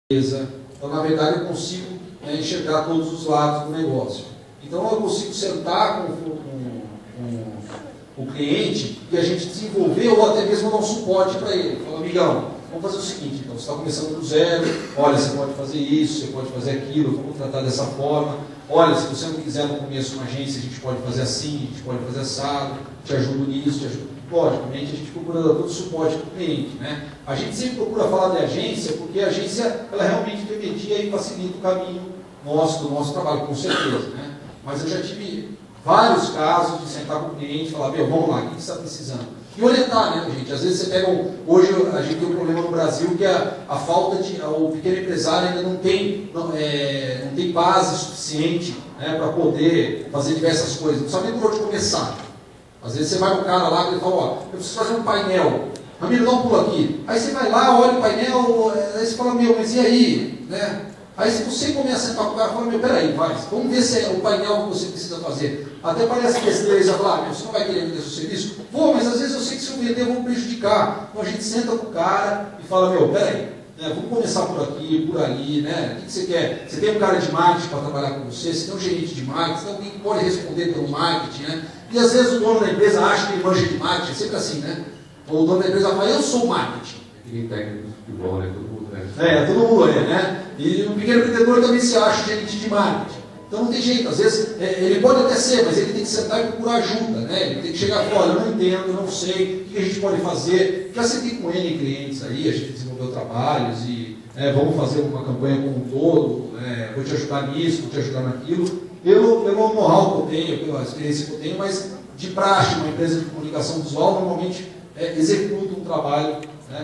Então, na verdade, eu consigo enxergar todos os lados do negócio. Então, eu consigo sentar com o cliente e a gente desenvolver ou até mesmo dar um suporte para ele. Fala, amigão, vamos fazer o seguinte, então, você está começando do zero, olha, você pode fazer isso, você pode fazer aquilo, vamos tratar dessa forma. Olha, se você não quiser no começo uma agência, a gente pode fazer assim, a gente pode fazer assado, te ajudo nisso, te ajudo. Logicamente, a gente procura dar todo o suporte para o cliente, né? A gente sempre procura falar de agência, porque a agência, ela realmente intermedia e facilita o caminho do nosso trabalho, com certeza, né? Mas eu já tive vários casos de sentar com o cliente e falar, meu, vamos lá, o que você está precisando? E orientar, né, gente? Às vezes você pega, hoje a gente tem um problema no Brasil que a falta de, o pequeno empresário ainda não tem base suficiente, né, para poder fazer diversas coisas, não sabe nem por onde começar. Às vezes você vai no cara lá e ele fala, ó, eu preciso fazer um painel, Ramiro, dá um pulo aqui. Aí você vai lá, olha o painel, aí você fala, meu, mas e aí? Né? Aí se você começa a sentar com o cara, fala, meu, peraí, vamos ver se é o painel que você precisa fazer. Até parece besteira, você fala, meu, você não vai querer vender seu serviço? Vou, mas às vezes eu sei que se eu vender eu vou prejudicar. Então a gente senta com o cara e fala, meu, peraí, né, vamos começar por aqui, por ali, né? O que você quer? Você tem um cara de marketing para trabalhar com você, você tem um gerente de marketing, você tem alguém que pode responder pelo marketing, né? E às vezes o dono da empresa acha que ele manja de marketing, é sempre assim, né? Ou o dono da empresa fala, eu sou marketing. Tem técnico de futebol, né? Todo mundo todo mundo é, né? E o pequeno empreendedor também se acha gerente de marketing. Então não tem jeito, às vezes ele pode até ser, mas ele tem que sentar e procurar ajuda, né? Ele tem que chegar e falar, olha, eu não entendo, eu não sei, o que a gente pode fazer? Já sentei com N clientes aí, a gente desenvolveu trabalhos e vamos fazer uma campanha como um todo, vou te ajudar nisso, vou te ajudar naquilo. Pelo know-how que eu tenho, pela experiência que eu tenho, mas de praxe, uma empresa de comunicação visual normalmente executa um trabalho,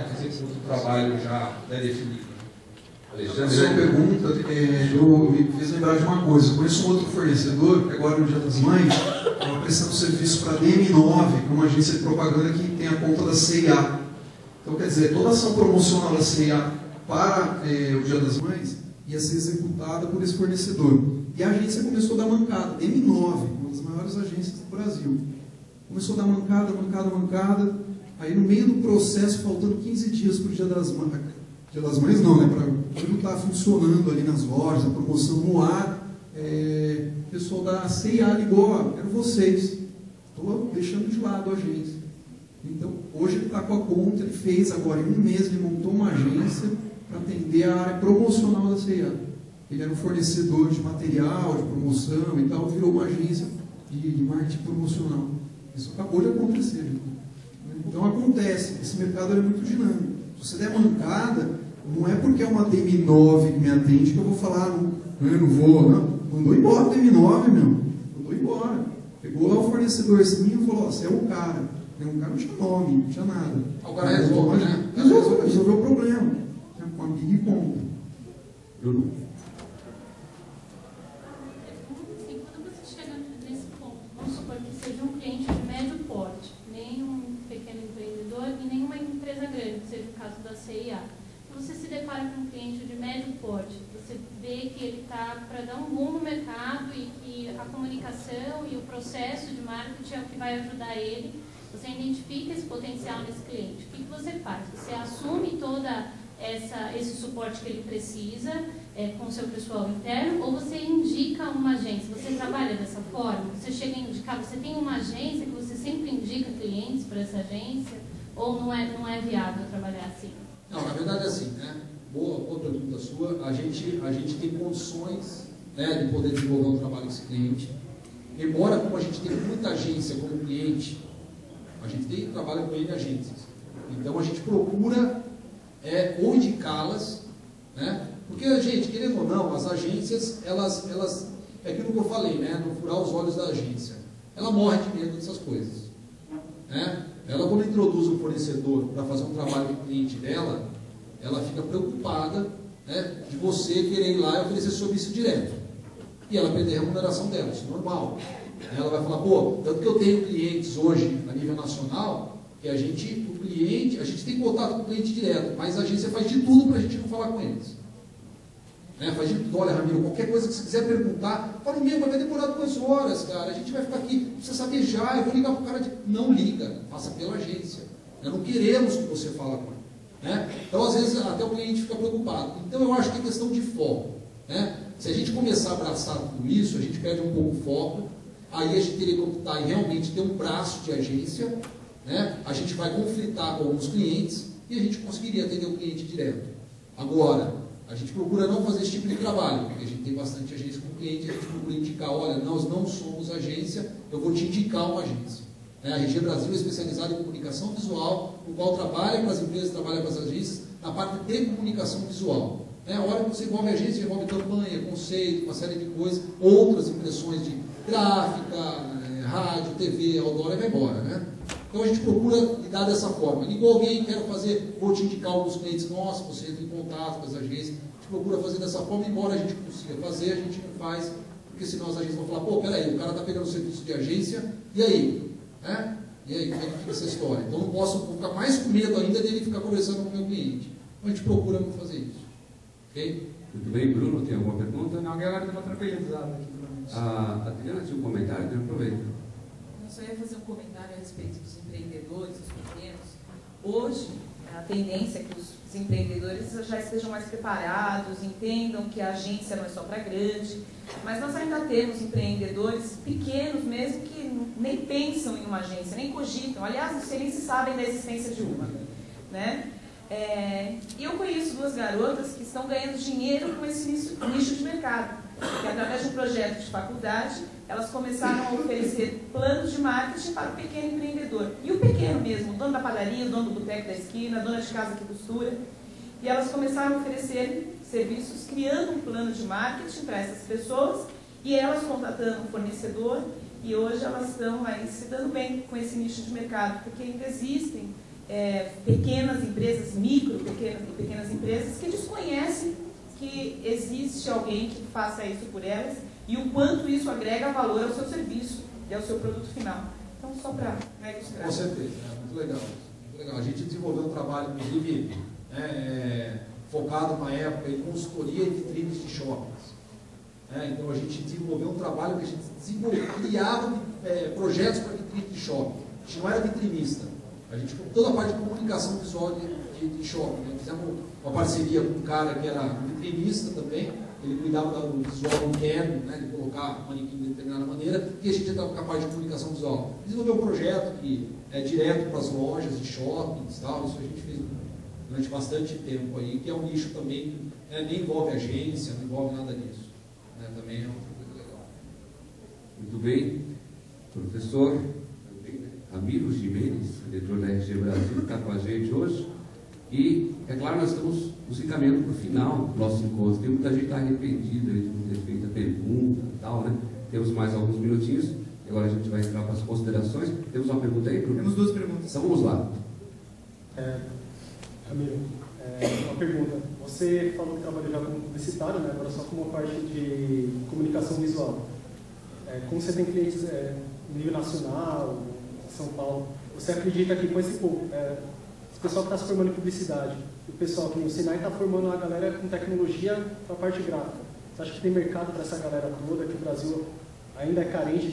já definido. A sua pergunta, eu me fez lembrar de uma coisa. Eu conheço um outro fornecedor, que agora no Dia das Mães, estava prestando serviço para a DM9, que é uma agência de propaganda que tem a conta da CIA. Então, quer dizer, toda a ação promocional da CIA para o Dia das Mães ia ser executada por esse fornecedor. E a agência começou a dar mancada. DM9, uma das maiores agências do Brasil. Começou a dar mancada. Aí, no meio do processo, faltando 15 dias para o Dia das Mães. Dia das Mães não, né? Para tudo estar funcionando ali nas lojas, a promoção no ar. O pessoal da CIA ligou, ó, quero vocês. Estou deixando de lado a agência. Então, hoje ele está com a conta, ele fez agora, em um mês, ele montou uma agência para atender a área promocional da CIA. Ele era um fornecedor de material, de promoção e tal, virou uma agência de marketing promocional. Isso acabou de acontecer. Então acontece, esse mercado é muito dinâmico. Se você der mancada, não é porque é uma DM9 que me atende que eu vou falar, eu não vou, não. Mandou embora o DM9, meu. Mandou embora. Pegou lá o fornecedorzinho e falou, ó, você é o cara. O cara não tinha nome, não tinha nada. O cara resolve, né? Resolveu o problema. Com a Big Compra. Bruno. Vamos supor que seja um cliente de médio porte, nem um pequeno empreendedor e nem uma empresa grande, que seja o caso da CIA. Você se depara com um cliente de médio porte, você vê que ele está para dar um boom no mercado e que a comunicação e o processo de marketing é o que vai ajudar ele. Você identifica esse potencial nesse cliente. O que você faz? Você assume toda esse suporte que ele precisa com o seu pessoal interno, ou você indica uma agência? Você trabalha dessa forma? Você chega a indicar, você tem uma agência que você sempre indica clientes para essa agência, ou não é viável trabalhar assim? Não, na verdade é assim, né? Boa pergunta sua. A gente tem condições, né, de poder desenvolver um trabalho com esse cliente. Embora, como a gente tem muita agência como cliente, a gente trabalha com N agências. Então a gente procura ou indicá-las, né? Porque, gente, querendo ou não, as agências, elas é aquilo que eu falei, né? Não furar os olhos da agência. Ela morre de medo dessas coisas, né? Ela, quando introduz um fornecedor para fazer um trabalho com o cliente dela, ela fica preocupada, né, de você querer ir lá e oferecer serviço direto. E ela perder a remuneração dela, isso é normal. Ela vai falar, pô, tanto que eu tenho clientes hoje a nível nacional, que a gente tem contato com o cliente direto, mas a agência faz de tudo para a gente não falar com eles. Faz de tudo, olha, Ramiro, qualquer coisa que você quiser perguntar, fala mesmo, vai demorar 2 horas, cara, a gente vai ficar aqui, precisa saber já, eu vou ligar para o cara não liga, faça pela agência. Não queremos que você fale com ele. né? Então, às vezes, até o cliente fica preocupado. Então, eu acho que é questão de foco, né? Se a gente começar a abraçar tudo isso, a gente perde um pouco o foco, aí a gente teria que optar em realmente ter um braço de agência, né? A gente vai conflitar com alguns clientes e a gente conseguiria atender o cliente direto. Agora, a gente procura não fazer esse tipo de trabalho, porque a gente tem bastante agência com cliente, a gente procura indicar, olha, nós não somos agência, eu vou te indicar uma agência. A RG Brasil é especializada em comunicação visual, o qual trabalha para as empresas, trabalha para as agências, na parte de comunicação visual. A hora que você envolve agência, envolve campanha, conceito, uma série de coisas, outras impressões de gráfica, rádio, TV, outdoor, e vai embora, né? Então a gente procura lidar dessa forma. Ligou alguém, quero fazer, vou te indicar alguns clientes nossos, você entra em contato com as agências, a gente procura fazer dessa forma, embora a gente consiga fazer, a gente não faz, porque senão as agências vão falar, pô, peraí, o cara está pegando serviço de agência, e aí? E aí, como é que fica essa história? Então não posso ficar mais com medo ainda dele ficar conversando com o meu cliente. Então a gente procura não fazer isso. Ok? Muito bem, Bruno, tem alguma pergunta? Não, a galera está tranquilizada aqui. A Adriana tinha um comentário, então aproveita. Eu só ia fazer um comentário a respeito dos empreendedores, dos pequenos. Hoje, a tendência é que os empreendedores já estejam mais preparados, entendam que a agência não é só para grande, mas nós ainda temos empreendedores pequenos mesmo que nem pensam em uma agência, nem cogitam. Aliás, não sei nem se sabem da existência de uma, né? E eu conheço duas garotas que estão ganhando dinheiro com esse nicho de mercado, que através de um projeto de faculdade, elas começaram a oferecer planos de marketing para o pequeno empreendedor. E o pequeno mesmo, o dono da padaria, o dono do boteco da esquina, a dona de casa que costura. E elas começaram a oferecer serviços, criando um plano de marketing para essas pessoas, e elas contratando um fornecedor, e hoje elas estão aí se dando bem com esse nicho de mercado, porque ainda existem pequenas empresas, pequenas empresas que desconhecem que existe alguém que faça isso por elas e o quanto isso agrega valor ao seu serviço e ao seu produto final. Então, só para ilustrar. Com certeza, muito legal. Muito legal. A gente desenvolveu um trabalho, inclusive, focado na época em consultoria e vitrines de shoppings. Então, a gente desenvolveu um trabalho que a gente criava projetos para vitrine de shopping. A gente não era vitrinista. A gente, toda a parte de comunicação visual de shopping, né? Fizemos uma parceria com um cara que era vitrinista também, ele cuidava do visual interno, né? De colocar o manequim de determinada maneira, e a gente estava com a parte de comunicação visual. Desenvolveu um projeto que é direto para as lojas de shoppings, tal. Isso a gente fez durante bastante tempo aí, que é um nicho também, nem envolve agência, não envolve nada disso. Também é uma coisa legal. Muito bem. Professor Ramiro Jimenez, diretor da RG Brasil, está com a gente hoje. E, é claro, nós estamos nos encaminhando para o final do nosso encontro. Tem muita gente que está arrependida de não ter feito a pergunta e tal, né? Temos mais alguns minutinhos. E agora a gente vai entrar para as considerações. Temos uma pergunta aí, Bruno? Temos duas perguntas. Então vamos lá. Ramiro, uma pergunta. Você falou que trabalhou já como publicitário, né? Agora só como parte de comunicação visual. Como você tem clientes nível nacional, São Paulo, você acredita que com esse pessoal que está se formando em publicidade, o pessoal que no Sinai está formando a galera com tecnologia para a parte gráfica, você acha que tem mercado para essa galera toda, que o Brasil ainda é carente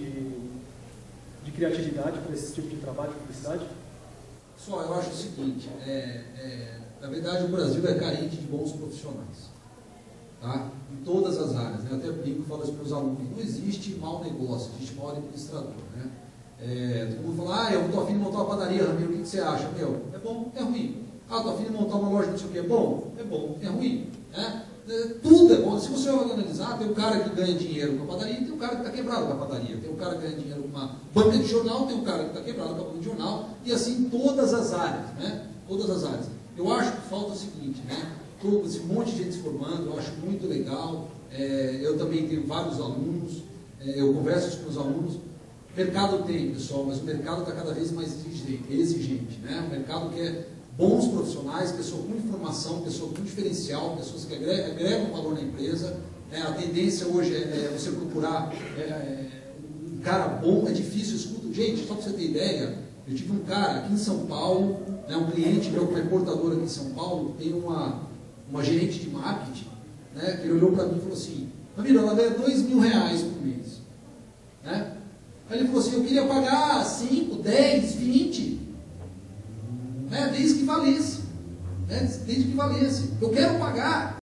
de criatividade para esse tipo de trabalho de publicidade? Pessoal, eu acho o seguinte, na verdade o Brasil é carente de bons profissionais, tá? Em todas as áreas, né? Eu até brinco e falo isso para os alunos, não existe mau negócio, existe mau administrador, né? Todo mundo fala, eu estou afim de montar uma padaria, Ramiro, o que você acha? Meu, é bom, é ruim. Estou afim de montar uma loja, não sei o que, é bom, é ruim. Né? Tudo é bom. Se você analisar, tem um cara que ganha dinheiro com a padaria, tem um cara que está quebrado com a padaria. Tem um cara que ganha dinheiro com uma banca de jornal, tem um cara que está quebrado com a banca de jornal, e assim todas as áreas, né? Todas as áreas. Eu acho que falta o seguinte, né? Todo esse monte de gente se formando, eu acho muito legal. Eu também tenho vários alunos, eu converso com os alunos. Mercado tem, pessoal, mas o mercado está cada vez mais exigente, né? O mercado quer bons profissionais, pessoas com informação, pessoas com diferencial, pessoas que agregam valor na empresa. A tendência hoje é você procurar um cara bom, é difícil, escuta. Gente, só para você ter ideia, eu tive um cara aqui em São Paulo, um cliente meu, uma importadora aqui em São Paulo, tem uma gerente de marketing, né, que ele olhou para mim e falou assim, Ramiro, ela ganha R$2.000 por mês, né? Aí ele falou assim, eu queria pagar 5, 10, 20, né, desde que valesse. né? Lei de equivalência. Eu quero pagar